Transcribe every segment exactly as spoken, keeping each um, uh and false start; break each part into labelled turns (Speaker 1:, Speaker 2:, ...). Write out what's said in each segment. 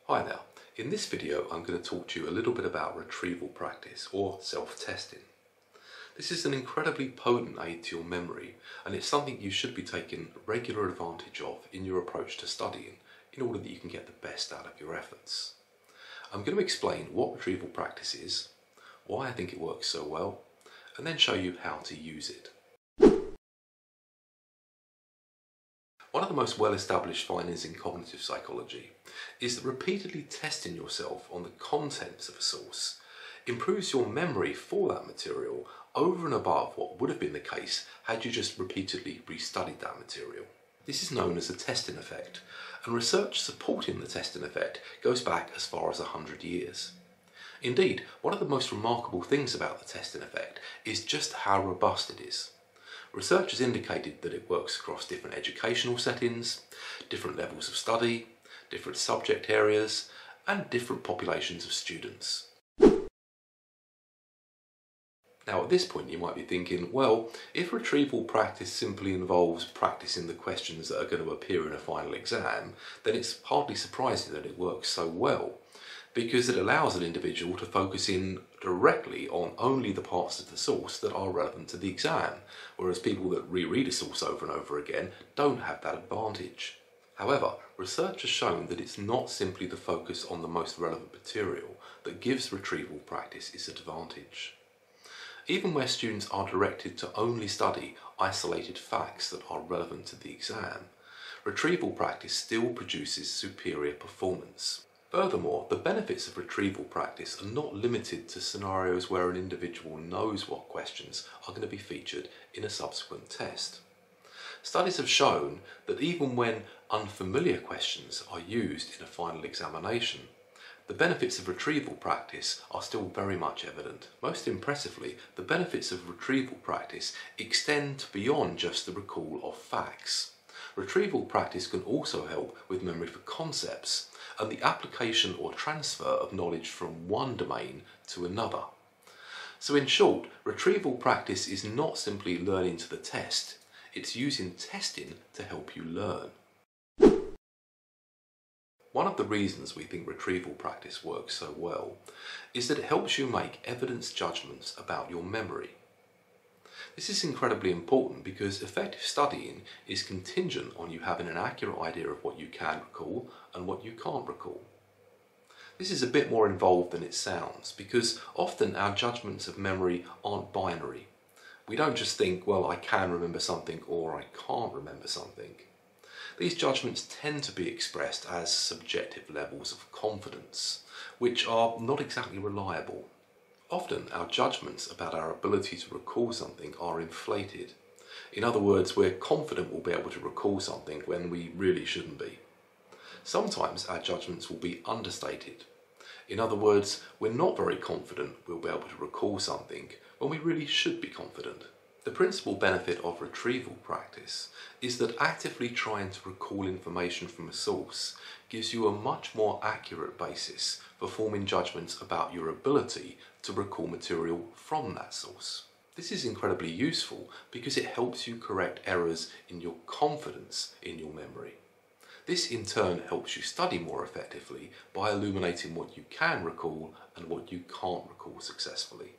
Speaker 1: Hi there. In this video I'm going to talk to you a little bit about retrieval practice or self-testing. This is an incredibly potent aid to your memory, and it's something you should be taking regular advantage of in your approach to studying in order that you can get the best out of your efforts. I'm going to explain what retrieval practice is, why I think it works so well, and then show you how to use it. One of the most well-established findings in cognitive psychology is that repeatedly testing yourself on the contents of a source improves your memory for that material over and above what would have been the case had you just repeatedly restudied that material. This is known as the testing effect, and research supporting the testing effect goes back as far as one hundred years. Indeed, one of the most remarkable things about the testing effect is just how robust it is. Research has indicated that it works across different educational settings, different levels of study, different subject areas, and different populations of students. Now at this point you might be thinking, well, if retrieval practice simply involves practicing the questions that are going to appear in a final exam, then it's hardly surprising that it works so well, because it allows an individual to focus in directly on only the parts of the source that are relevant to the exam, whereas people that reread a source over and over again don't have that advantage. However, research has shown that it's not simply the focus on the most relevant material that gives retrieval practice its advantage. Even where students are directed to only study isolated facts that are relevant to the exam, retrieval practice still produces superior performance. Furthermore, the benefits of retrieval practice are not limited to scenarios where an individual knows what questions are going to be featured in a subsequent test. Studies have shown that even when unfamiliar questions are used in a final examination, the benefits of retrieval practice are still very much evident. Most impressively, the benefits of retrieval practice extend beyond just the recall of facts. Retrieval practice can also help with memory for concepts and the application or transfer of knowledge from one domain to another. So in short, retrieval practice is not simply learning to the test, it's using testing to help you learn. One of the reasons we think retrieval practice works so well is that it helps you make evidence judgments about your memory. This is incredibly important because effective studying is contingent on you having an accurate idea of what you can recall and what you can't recall. This is a bit more involved than it sounds because often our judgments of memory aren't binary. We don't just think, well, I can remember something or I can't remember something. These judgments tend to be expressed as subjective levels of confidence, which are not exactly reliable. Often our judgments about our ability to recall something are inflated. In other words, we're confident we'll be able to recall something when we really shouldn't be. Sometimes our judgments will be understated. In other words, we're not very confident we'll be able to recall something when we really should be confident. The principal benefit of retrieval practice is that actively trying to recall information from a source gives you a much more accurate basis for forming judgments about your ability to recall material from that source. This is incredibly useful because it helps you correct errors in your confidence in your memory. This in turn helps you study more effectively by illuminating what you can recall and what you can't recall successfully.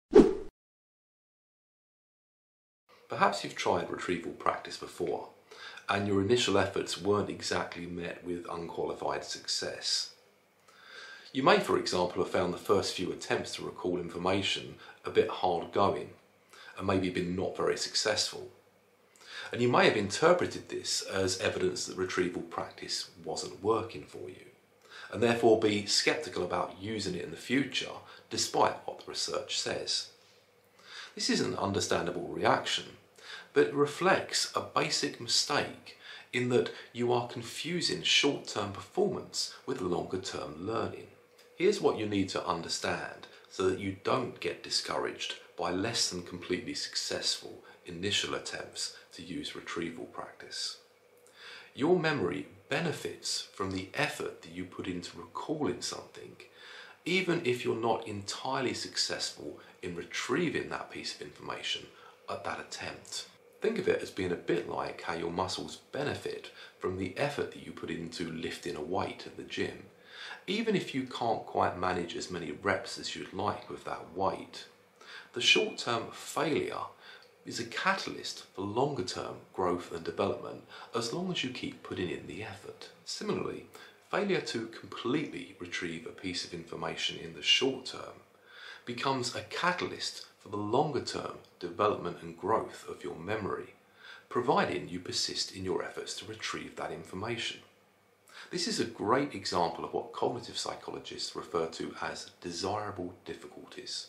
Speaker 1: Perhaps you've tried retrieval practice before, and your initial efforts weren't exactly met with unqualified success. You may, for example, have found the first few attempts to recall information a bit hard going, and maybe been not very successful. And you may have interpreted this as evidence that retrieval practice wasn't working for you, and therefore be sceptical about using it in the future, despite what the research says. This is an understandable reaction, but it reflects a basic mistake in that you are confusing short-term performance with longer-term learning. Here's what you need to understand so that you don't get discouraged by less than completely successful initial attempts to use retrieval practice. Your memory benefits from the effort that you put into recalling something, even if you're not entirely successful in retrieving that piece of information at that attempt. Think of it as being a bit like how your muscles benefit from the effort that you put into lifting a weight at the gym, even if you can't quite manage as many reps as you'd like with that weight. The short-term failure is a catalyst for longer-term growth and development as long as you keep putting in the effort. Similarly, failure to completely retrieve a piece of information in the short term becomes a catalyst for the longer-term development and growth of your memory, providing you persist in your efforts to retrieve that information. This is a great example of what cognitive psychologists refer to as desirable difficulties.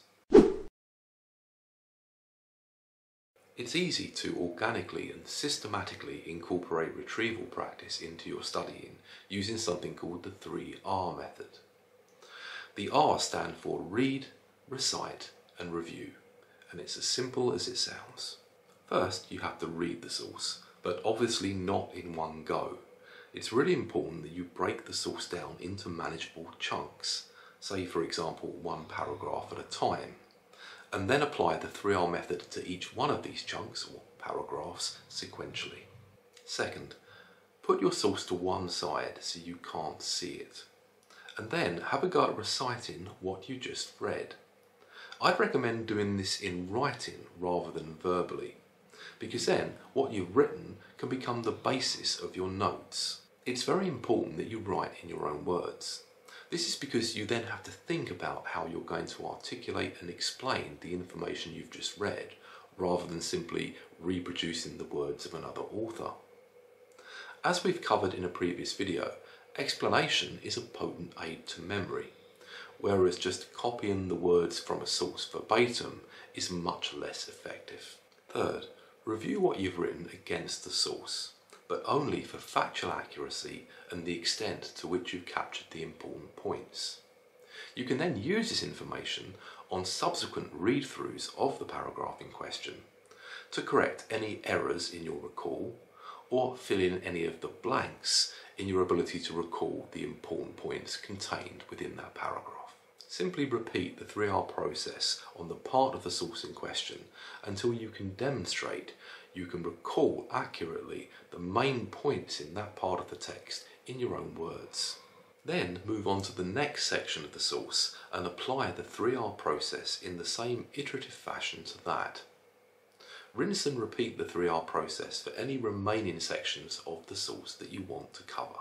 Speaker 1: It's easy to organically and systematically incorporate retrieval practice into your studying using something called the three R method. The R stand for read, recite and review, and it's as simple as it sounds. First, you have to read the source, but obviously not in one go. It's really important that you break the source down into manageable chunks, say for example one paragraph at a time, and then apply the three R method to each one of these chunks or paragraphs sequentially. Second, put your source to one side so you can't see it, and then have a go at reciting what you just read. I'd recommend doing this in writing rather than verbally, because then what you've written can become the basis of your notes. It's very important that you write in your own words. This is because you then have to think about how you're going to articulate and explain the information you've just read, rather than simply reproducing the words of another author. As we've covered in a previous video, explanation is a potent aid to memory, whereas just copying the words from a source verbatim is much less effective. Third, review what you've written against the source, but only for factual accuracy and the extent to which you've captured the important points. You can then use this information on subsequent read-throughs of the paragraph in question to correct any errors in your recall or fill in any of the blanks in your ability to recall the important points contained within that paragraph. Simply repeat the three R process on the part of the source in question until you can demonstrate you can recall accurately the main points in that part of the text in your own words. Then move on to the next section of the source and apply the three R process in the same iterative fashion to that. Rinse and repeat the three R process for any remaining sections of the source that you want to cover.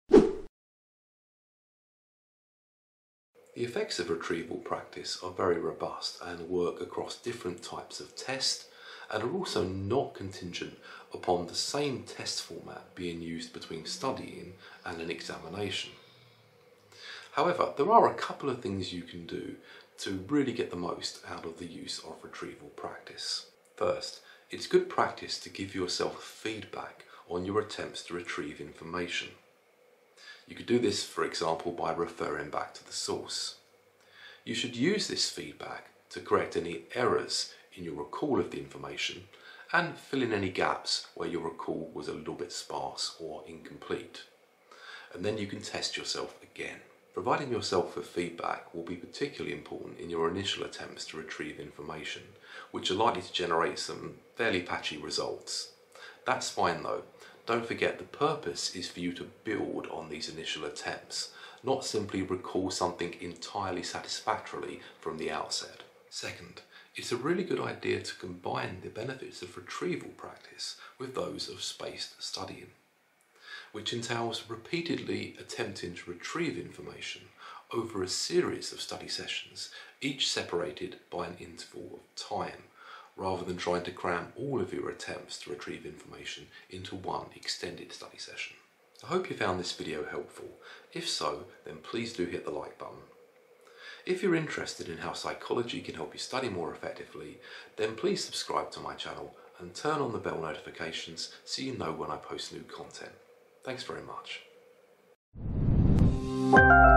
Speaker 1: The effects of retrieval practice are very robust and work across different types of test, and are also not contingent upon the same test format being used between studying and an examination. However, there are a couple of things you can do to really get the most out of the use of retrieval practice. First, it's good practice to give yourself feedback on your attempts to retrieve information. You could do this, for example, by referring back to the source. You should use this feedback to correct any errors in your recall of the information and fill in any gaps where your recall was a little bit sparse or incomplete. And then you can test yourself again. Providing yourself with feedback will be particularly important in your initial attempts to retrieve information, which are likely to generate some fairly patchy results. That's fine though. Don't forget the purpose is for you to build on these initial attempts, not simply recall something entirely satisfactorily from the outset. Second, it's a really good idea to combine the benefits of retrieval practice with those of spaced studying, which entails repeatedly attempting to retrieve information over a series of study sessions, each separated by an interval of time, rather than trying to cram all of your attempts to retrieve information into one extended study session. I hope you found this video helpful. If so, then please do hit the like button. If you're interested in how psychology can help you study more effectively, then please subscribe to my channel and turn on the bell notifications so you know when I post new content. Thanks very much.